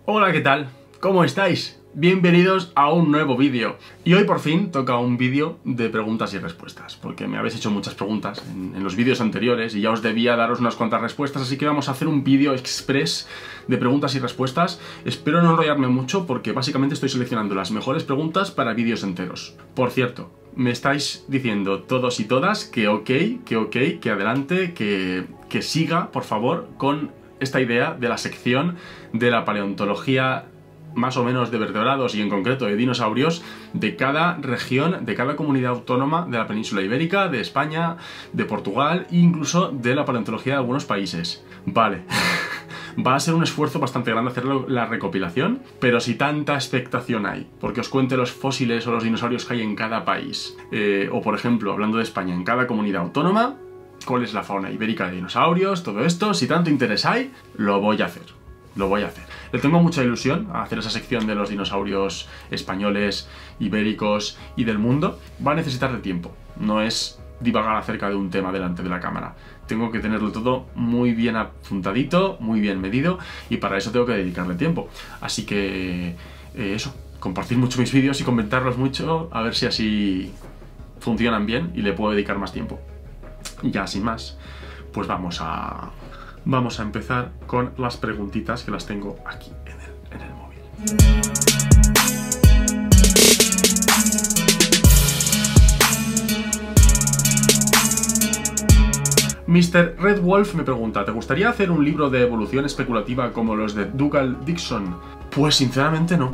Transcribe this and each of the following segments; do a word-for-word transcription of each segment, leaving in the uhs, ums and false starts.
Hola, ¿qué tal? ¿Cómo estáis? Bienvenidos a un nuevo vídeo. Y hoy por fin toca un vídeo de preguntas y respuestas, porque me habéis hecho muchas preguntas en, en los vídeos anteriores y ya os debía daros unas cuantas respuestas, así que vamos a hacer un vídeo express de preguntas y respuestas. Espero no enrollarme mucho porque básicamente estoy seleccionando las mejores preguntas para vídeos enteros. Por cierto, me estáis diciendo todos y todas que ok, que ok, que adelante, que, que siga, por favor, con esta idea de la sección de la paleontología más o menos de vertebrados y en concreto de dinosaurios de cada región, de cada comunidad autónoma de la península ibérica, de España, de Portugal e incluso de la paleontología de algunos países. Vale. Va a ser un esfuerzo bastante grande hacer la recopilación, pero si tanta expectación hay, porque os cuente los fósiles o los dinosaurios que hay en cada país, eh, o por ejemplo, hablando de España, en cada comunidad autónoma, cuál es la fauna ibérica de dinosaurios, todo esto, si tanto interés hay, lo voy a hacer, lo voy a hacer. Le tengo mucha ilusión a hacer esa sección de los dinosaurios españoles, ibéricos y del mundo. Va a necesitar de tiempo, no es divagar acerca de un tema delante de la cámara. Tengo que tenerlo todo muy bien apuntadito, muy bien medido, y para eso tengo que dedicarle tiempo. Así que eh, eso, compartir mucho mis vídeos y comentarlos mucho, a ver si así funcionan bien y le puedo dedicar más tiempo. Y ya sin más, pues vamos a, vamos a empezar con las preguntitas que las tengo aquí en el, en el móvil. mister Red Wolf me pregunta, ¿te gustaría hacer un libro de evolución especulativa como los de Dougal Dixon? Pues sinceramente no.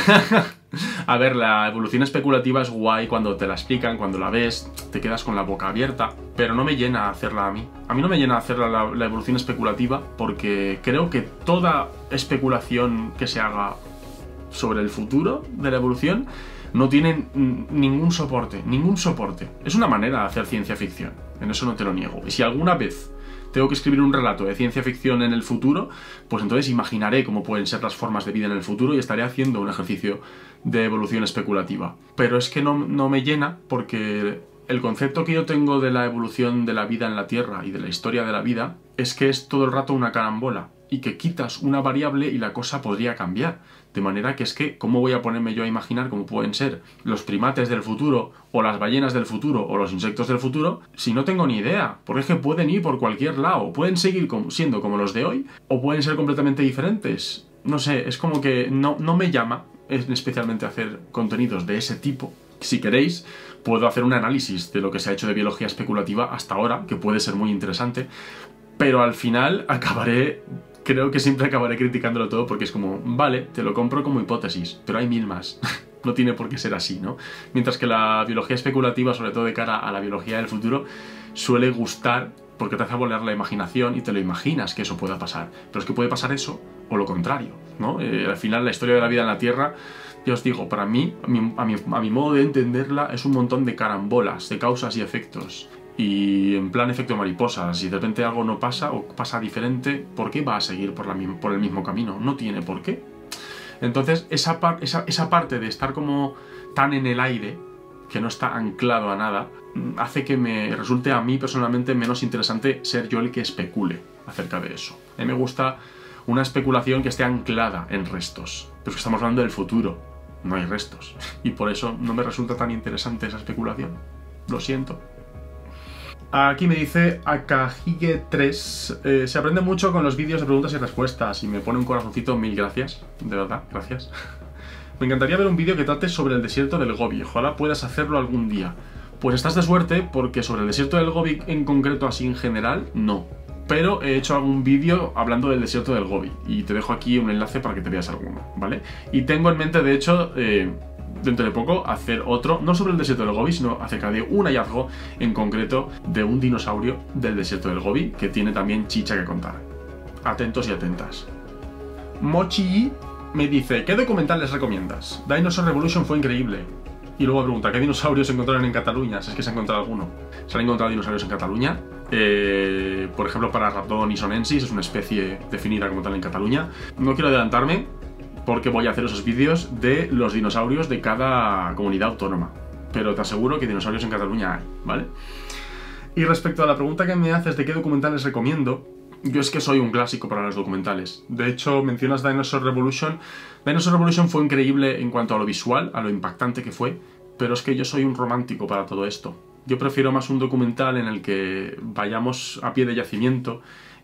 A ver, la evolución especulativa es guay cuando te la explican, cuando la ves, te quedas con la boca abierta, pero no me llena hacerla a mí. A mí no me llena hacer la, la evolución especulativa porque creo que toda especulación que se haga sobre el futuro de la evolución no tiene ningún soporte, ningún soporte. Es una manera de hacer ciencia ficción, en eso no te lo niego. Y si alguna vez tengo que escribir un relato de ciencia ficción en el futuro, pues entonces imaginaré cómo pueden ser las formas de vida en el futuro y estaré haciendo un ejercicio de evolución especulativa. Pero es que no, no me llena porque el concepto que yo tengo de la evolución de la vida en la Tierra y de la historia de la vida es que es todo el rato una carambola y que quitas una variable y la cosa podría cambiar. De manera que es que, ¿cómo voy a ponerme yo a imaginar cómo pueden ser los primates del futuro, o las ballenas del futuro, o los insectos del futuro, si no tengo ni idea? Porque es que pueden ir por cualquier lado, pueden seguir siendo como los de hoy, o pueden ser completamente diferentes. No sé, es como que no, no me llama especialmente hacer contenidos de ese tipo. Si queréis, puedo hacer un análisis de lo que se ha hecho de biología especulativa hasta ahora, que puede ser muy interesante, pero al final acabaré... Creo que siempre acabaré criticándolo todo porque es como, vale, te lo compro como hipótesis, pero hay mil más. No tiene por qué ser así, ¿no? Mientras que la biología especulativa, sobre todo de cara a la biología del futuro, suele gustar porque te hace volar la imaginación y te lo imaginas que eso pueda pasar. Pero es que puede pasar eso o lo contrario, ¿no? Eh, al final la historia de la vida en la Tierra, ya os digo, para mí, a mi, a mi, a mi modo de entenderla, es un montón de carambolas, de causas y efectos. Y en plan efecto mariposa, si de repente algo no pasa o pasa diferente, ¿por qué va a seguir por, la, por el mismo camino? No tiene por qué. Entonces, esa, par, esa, esa parte de estar como tan en el aire, que no está anclado a nada, hace que me resulte a mí personalmente menos interesante ser yo el que especule acerca de eso. A mí me gusta una especulación que esté anclada en restos, pero que estamos hablando del futuro, no hay restos. Y por eso no me resulta tan interesante esa especulación. Lo siento. Aquí me dice Akahige tres, eh, se aprende mucho con los vídeos de preguntas y respuestas y me pone un corazoncito, mil gracias, de verdad, gracias. Me encantaría ver un vídeo que trate sobre el desierto del Gobi, ojalá puedas hacerlo algún día. Pues estás de suerte porque sobre el desierto del Gobi en concreto así en general, no. Pero he hecho algún vídeo hablando del desierto del Gobi y te dejo aquí un enlace para que te veas alguno, ¿vale? Y tengo en mente de hecho... Eh, dentro de poco hacer otro, no sobre el desierto del Gobi, sino acerca de un hallazgo en concreto de un dinosaurio del desierto del Gobi que tiene también chicha que contar. Atentos y atentas. Mochi me dice, ¿qué documental les recomiendas? Dinosaur Revolution fue increíble. Y luego pregunta, ¿qué dinosaurios se encontraron en Cataluña? Si es que se ha encontrado alguno. Se han encontrado dinosaurios en Cataluña. Eh, por ejemplo, Pararatodon-isonensis es una especie definida como tal en Cataluña. No quiero adelantarme, porque voy a hacer esos vídeos de los dinosaurios de cada comunidad autónoma. Pero te aseguro que dinosaurios en Cataluña hay, ¿vale? Y respecto a la pregunta que me haces de qué documentales recomiendo, Yo es que soy un clásico para los documentales. De hecho, mencionas Dinosaur Revolution. Dinosaur Revolution fue increíble en cuanto a lo visual, a lo impactante que fue, pero es que yo soy un romántico para todo esto. Yo prefiero más un documental en el que vayamos a pie de yacimiento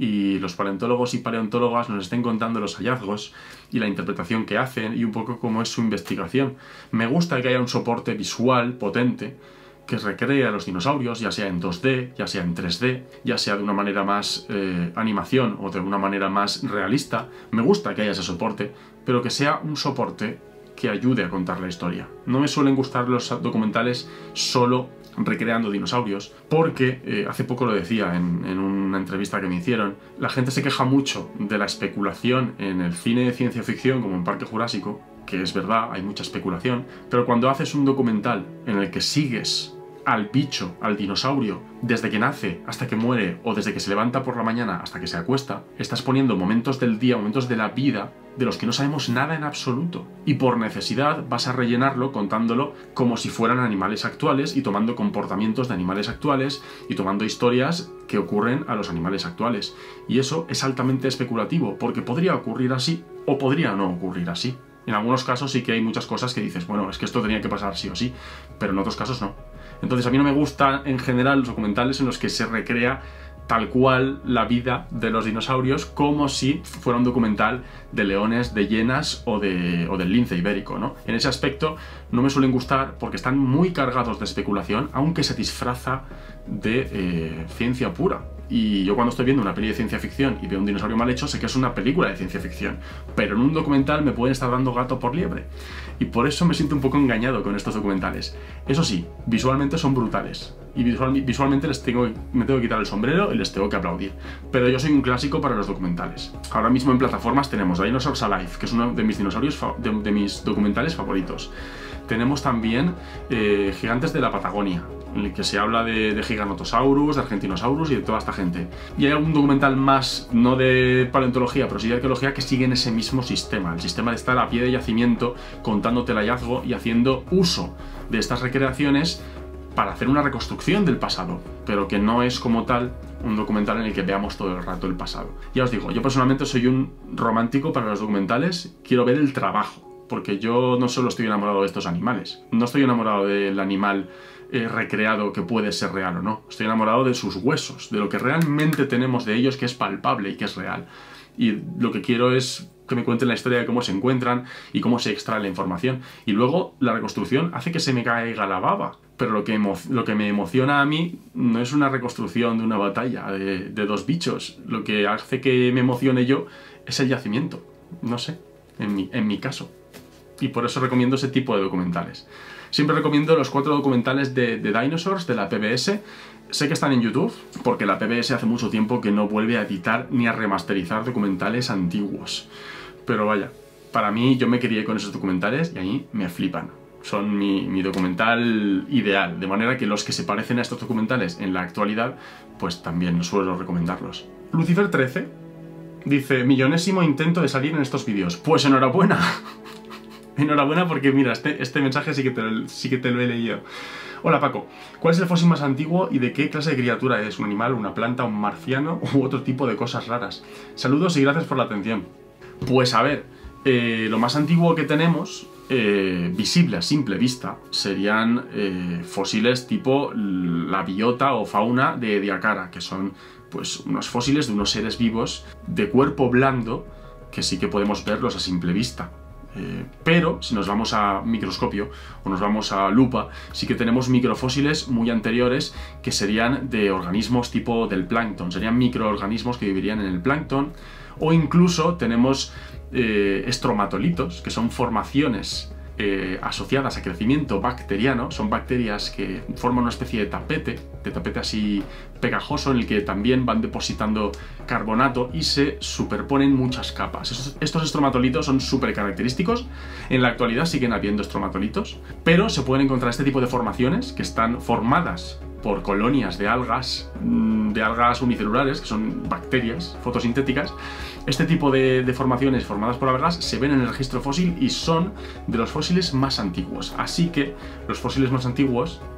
y los paleontólogos y paleontólogas nos estén contando los hallazgos y la interpretación que hacen y un poco cómo es su investigación. Me gusta que haya un soporte visual potente que recree a los dinosaurios, ya sea en dos D, ya sea en tres D, ya sea de una manera más eh, animación o de una manera más realista. Me gusta que haya ese soporte, pero que sea un soporte que ayude a contar la historia. No me suelen gustar los documentales solo recreando dinosaurios, porque, eh, hace poco lo decía en, en una entrevista que me hicieron, la gente se queja mucho de la especulación en el cine de ciencia ficción, como en Parque Jurásico, que es verdad, hay mucha especulación, pero cuando haces un documental en el que sigues al bicho, al dinosaurio, desde que nace hasta que muere, o desde que se levanta por la mañana hasta que se acuesta, estás poniendo momentos del día, momentos de la vida, de los que no sabemos nada en absoluto. Y por necesidad vas a rellenarlo contándolo como si fueran animales actuales y tomando comportamientos de animales actuales y tomando historias que ocurren a los animales actuales. Y eso es altamente especulativo, porque podría ocurrir así o podría no ocurrir así. En algunos casos sí que hay muchas cosas que dices, bueno, es que esto tenía que pasar sí o sí, pero en otros casos no. Entonces a mí no me gustan en general los documentales en los que se recrea tal cual la vida de los dinosaurios como si fuera un documental de leones, de hienas o, de, o del lince ibérico, ¿no? En ese aspecto no me suelen gustar porque están muy cargados de especulación, aunque se disfraza de eh, ciencia pura. Y yo cuando estoy viendo una peli de ciencia ficción y veo un dinosaurio mal hecho, sé que es una película de ciencia ficción, pero en un documental me pueden estar dando gato por liebre. Y por eso me siento un poco engañado con estos documentales. Eso sí, visualmente son brutales. Y visual, visualmente les tengo, me tengo que quitar el sombrero y les tengo que aplaudir. Pero yo soy un clásico para los documentales. Ahora mismo en plataformas tenemos Dinosaurs Alive, que es uno de mis dinosaurios, de, de mis documentales favoritos. Tenemos también eh, Gigantes de la Patagonia, en el que se habla de, de Giganotosaurus, de Argentinosaurus y de toda esta gente. Y hay algún documental más, no de paleontología, pero sí de arqueología, que sigue en ese mismo sistema. El sistema de estar a pie de yacimiento, contándote el hallazgo y haciendo uso de estas recreaciones para hacer una reconstrucción del pasado, pero que no es como tal un documental en el que veamos todo el rato el pasado. Ya os digo, yo personalmente soy un romántico para los documentales, quiero ver el trabajo, porque yo no solo estoy enamorado de estos animales, no estoy enamorado del animal eh, recreado que puede ser real o no, estoy enamorado de sus huesos, de lo que realmente tenemos de ellos, que es palpable y que es real. Y lo que quiero es que me cuenten la historia de cómo se encuentran y cómo se extrae la información. Y luego la reconstrucción hace que se me caiga la baba. Pero lo que, lo que me emociona a mí no es una reconstrucción de una batalla de, de dos bichos. Lo que hace que me emocione yo es el yacimiento. No sé, en mi, en mi caso. Y por eso recomiendo ese tipo de documentales. Siempre recomiendo los cuatro documentales de, de Dinosaurs, de la P B S. Sé que están en YouTube, porque la P B S hace mucho tiempo que no vuelve a editar ni a remasterizar documentales antiguos. Pero vaya, para mí yo me crié con esos documentales y a mí me flipan. Son mi, mi documental ideal, de manera que los que se parecen a estos documentales en la actualidad, pues también suelo recomendarlos. Lucifer trece dice, millonésimo intento de salir en estos vídeos. Pues enhorabuena. Enhorabuena porque mira, este, este mensaje sí que, te lo, sí que te lo he leído. Hola Paco, ¿cuál es el fósil más antiguo y de qué clase de criatura es? ¿Un animal, una planta, un marciano u otro tipo de cosas raras? Saludos y gracias por la atención. Pues a ver, eh, lo más antiguo que tenemos, eh, visible a simple vista, serían eh, fósiles tipo la biota o fauna de Ediacara, que son pues unos fósiles de unos seres vivos de cuerpo blando que sí que podemos verlos a simple vista. Eh, pero si nos vamos a microscopio o nos vamos a lupa, sí que tenemos microfósiles muy anteriores que serían de organismos tipo del plancton, serían microorganismos que vivirían en el plancton, o incluso tenemos eh, estromatolitos, que son formaciones eh, asociadas a crecimiento bacteriano, son bacterias que forman una especie de tapete, de tapete así pegajoso, en el que también van depositando carbonato y se superponen muchas capas. Estos, estos estromatolitos son súper característicos. En la actualidad siguen habiendo estromatolitos, pero se pueden encontrar este tipo de formaciones que están formadas por colonias de algas, de algas unicelulares, que son bacterias fotosintéticas. Este tipo de, de formaciones formadas por algas se ven en el registro fósil y son de los fósiles más antiguos. Así que los fósiles más antiguos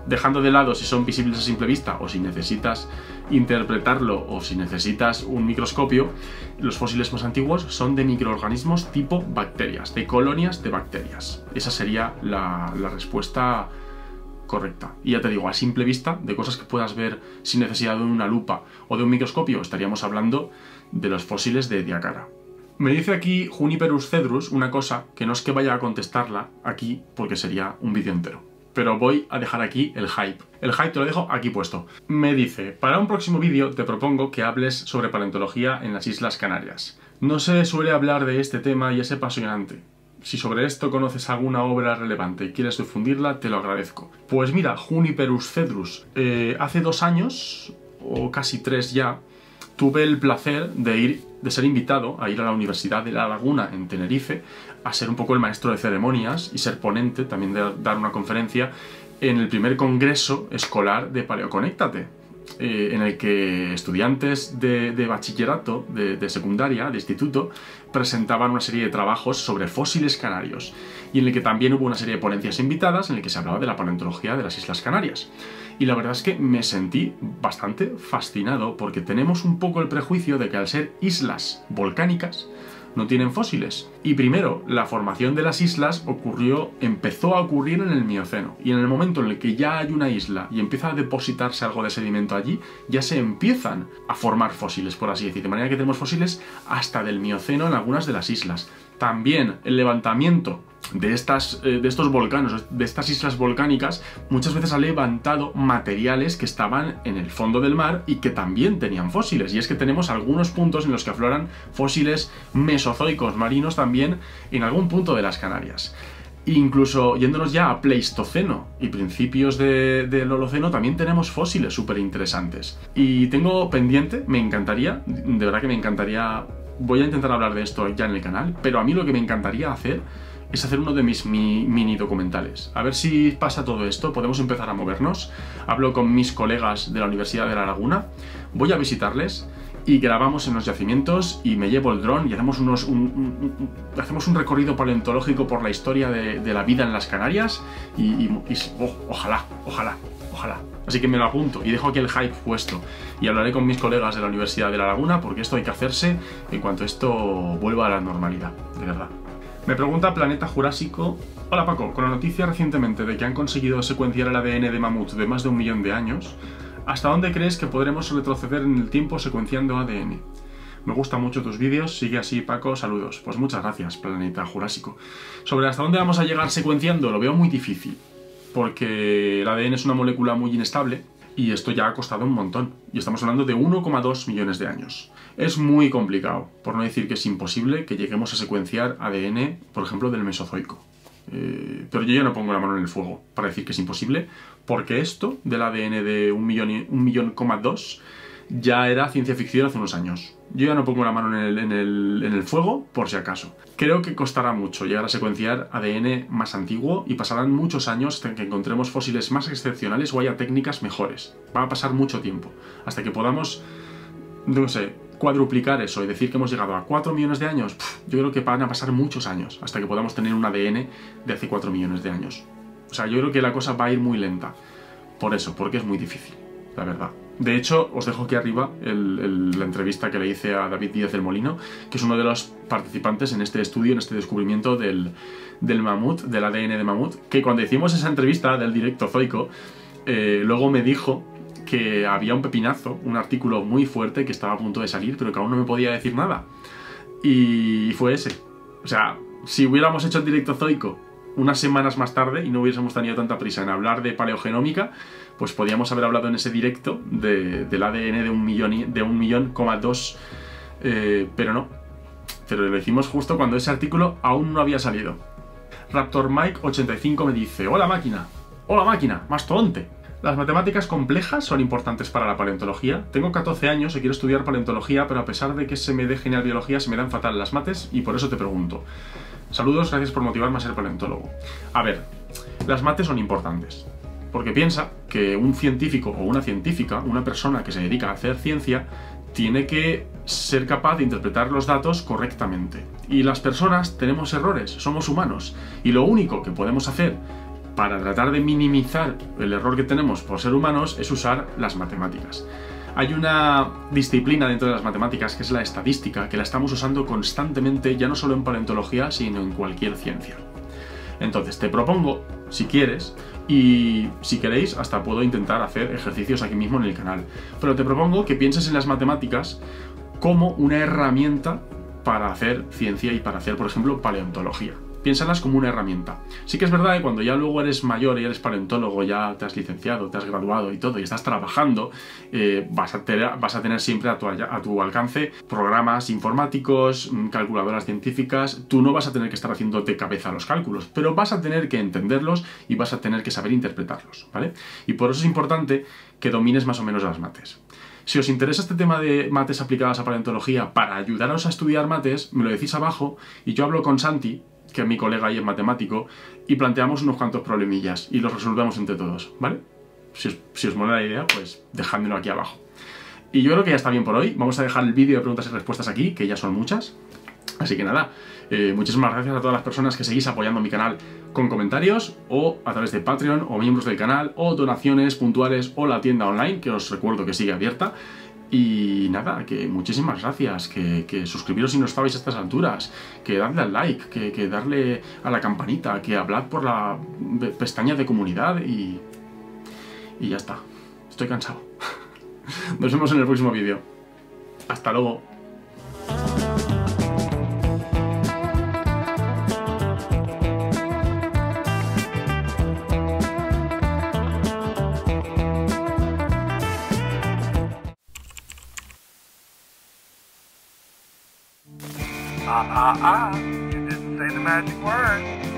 dejando de lado si son visibles a simple vista o si necesitas interpretarlo o si necesitas un microscopio, los fósiles más antiguos son de microorganismos tipo bacterias, de colonias de bacterias. Esa sería la, la respuesta correcta. Y ya te digo, a simple vista, de cosas que puedas ver sin necesidad de una lupa o de un microscopio, estaríamos hablando de los fósiles de Ediacara. Me dice aquí Juniperus cedrus una cosa que no es que vaya a contestarla aquí porque sería un vídeo entero. Pero voy a dejar aquí el hype. El hype te lo dejo aquí puesto. Me dice, para un próximo vídeo te propongo que hables sobre paleontología en las Islas Canarias. No se suele hablar de este tema y es apasionante. Si sobre esto conoces alguna obra relevante y quieres difundirla, te lo agradezco. Pues mira, Juniperus cedrus, eh, hace dos años, o casi tres ya, tuve el placer de ir, de ser invitado a ir a la Universidad de La Laguna en Tenerife a ser un poco el maestro de ceremonias y ser ponente, también de dar una conferencia en el primer congreso escolar de Paleoconéctate, eh, en el que estudiantes de, de bachillerato, de, de secundaria, de instituto, presentaban una serie de trabajos sobre fósiles canarios y en el que también hubo una serie de ponencias invitadas en el que se hablaba de la paleontología de las Islas Canarias. Y la verdad es que me sentí bastante fascinado porque tenemos un poco el prejuicio de que al ser islas volcánicas no tienen fósiles. Y primero, la formación de las islas ocurrió, empezó a ocurrir en el Mioceno. Y en el momento en el que ya hay una isla y empieza a depositarse algo de sedimento allí, ya se empiezan a formar fósiles, por así decir. De manera que tenemos fósiles hasta del Mioceno en algunas de las islas. También el levantamiento de, estas, eh, de estos volcanes, de estas islas volcánicas, muchas veces ha levantado materiales que estaban en el fondo del mar y que también tenían fósiles. Y es que tenemos algunos puntos en los que afloran fósiles mesozoicos marinos también en algún punto de las Canarias. Incluso yéndonos ya a Pleistoceno y principios de, del Holoceno también tenemos fósiles súper interesantes. Y tengo pendiente, me encantaría, de verdad que me encantaría, voy a intentar hablar de esto ya en el canal, pero a mí lo que me encantaría hacer es hacer uno de mis mi, mini documentales. A ver si pasa todo esto, podemos empezar a movernos. Hablo con mis colegas de la Universidad de La Laguna, voy a visitarles y grabamos en los yacimientos y me llevo el dron y hacemos, unos, un, un, un, hacemos un recorrido paleontológico por la historia de, de la vida en las Canarias y, y, y oh, ojalá, ojalá, ojalá. Así que me lo apunto y dejo aquí el hype puesto y hablaré con mis colegas de la Universidad de La Laguna porque esto hay que hacerse en cuanto esto vuelva a la normalidad, de verdad. Me pregunta Planeta Jurásico: hola Paco, con la noticia recientemente de que han conseguido secuenciar el A D N de mamut de más de un millón de años, ¿hasta dónde crees que podremos retroceder en el tiempo secuenciando A D N? Me gustan mucho tus vídeos, sigue así Paco, saludos. Pues muchas gracias, Planeta Jurásico. Sobre hasta dónde vamos a llegar secuenciando, lo veo muy difícil, porque el A D N es una molécula muy inestable y esto ya ha costado un montón, y estamos hablando de uno coma dos millones de años. Es muy complicado, por no decir que es imposible que lleguemos a secuenciar A D N, por ejemplo, del Mesozoico. Eh, pero yo ya no pongo la mano en el fuego para decir que es imposible, porque esto del A D N de un millón, un millón coma dos ya era ciencia ficción hace unos años. Yo ya no pongo la mano en el, en, el, en el fuego por si acaso. Creo que costará mucho llegar a secuenciar A D N más antiguo y pasarán muchos años hasta que encontremos fósiles más excepcionales o haya técnicas mejores. Va a pasar mucho tiempo hasta que podamos, no sé, cuadruplicar eso y decir que hemos llegado a cuatro millones de años. Pff, yo creo que van a pasar muchos años hasta que podamos tener un A D N de hace cuatro millones de años. O sea, yo creo que la cosa va a ir muy lenta. Por eso, porque es muy difícil, la verdad. De hecho, os dejo aquí arriba el, el, la entrevista que le hice a David Díaz del Molino, que es uno de los participantes en este estudio, en este descubrimiento del, del mamut, del A D N de mamut, que cuando hicimos esa entrevista del Directozoico, eh, luego me dijo que había un pepinazo, un artículo muy fuerte que estaba a punto de salir, pero que aún no me podía decir nada. Y fue ese. O sea, si hubiéramos hecho el Directozoico unas semanas más tarde y no hubiésemos tenido tanta prisa en hablar de paleogenómica, pues podíamos haber hablado en ese directo de, del A D N de un millón, de un millón coma dos, eh, pero no. Pero lo hicimos justo cuando ese artículo aún no había salido. Raptor Mike ochenta y cinco me dice: hola máquina, hola máquina, mastodonte. Las matemáticas complejas son importantes para la paleontología. Tengo catorce años y quiero estudiar paleontología, pero a pesar de que se me dé genial biología, se me dan fatal las mates y por eso te pregunto. Saludos, gracias por motivarme a ser paleontólogo. A ver, las mates son importantes, porque piensa que un científico o una científica, una persona que se dedica a hacer ciencia, tiene que ser capaz de interpretar los datos correctamente. Y las personas tenemos errores, somos humanos, y lo único que podemos hacer para tratar de minimizar el error que tenemos por ser humanos es usar las matemáticas. Hay una disciplina dentro de las matemáticas que es la estadística, que la estamos usando constantemente, ya no solo en paleontología, sino en cualquier ciencia. Entonces te propongo, si quieres, y si queréis, hasta puedo intentar hacer ejercicios aquí mismo en el canal, pero te propongo que pienses en las matemáticas como una herramienta para hacer ciencia y para hacer, por ejemplo, paleontología. Piénsalas como una herramienta. Sí que es verdad que cuando ya luego eres mayor y eres paleontólogo, ya te has licenciado, te has graduado y todo, y estás trabajando, eh, vas, a tener, vas a tener siempre a tu, a tu alcance programas informáticos, calculadoras científicas. Tú no vas a tener que estar haciendo de cabeza los cálculos, pero vas a tener que entenderlos y vas a tener que saber interpretarlos, ¿vale? Y por eso es importante que domines más o menos las mates. Si os interesa este tema de mates aplicadas a paleontología para ayudaros a estudiar mates, me lo decís abajo y yo hablo con Santi, que es mi colega y es matemático, y planteamos unos cuantos problemillas y los resolvemos entre todos, ¿vale? Si os, si os mola la idea, pues dejádmelo aquí abajo. Y yo creo que ya está bien por hoy. Vamos a dejar el vídeo de preguntas y respuestas aquí, que ya son muchas. Así que nada, eh, muchísimas gracias a todas las personas que seguís apoyando mi canal con comentarios, o a través de Patreon, o miembros del canal, o donaciones puntuales, o la tienda online, que os recuerdo que sigue abierta. Y nada, que muchísimas gracias, que, que suscribiros si no estabais a estas alturas, que dadle al like, que, que darle a la campanita, que hablad por la pestaña de comunidad y... y ya está. Estoy cansado. Nos vemos en el próximo vídeo. Hasta luego. Ah, ah, ah, you didn't say the magic word.